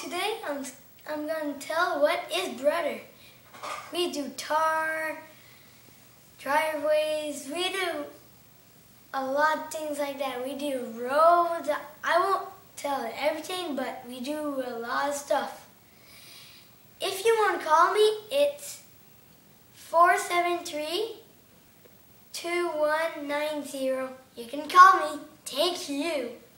today I'm going to tell what is Bruder. We do tar, driveways, we do a lot of things like that. We do roads. I won't tell everything, but we do a lot of stuff. If you want to call me, it's 473-2190. You can call me. Thank you.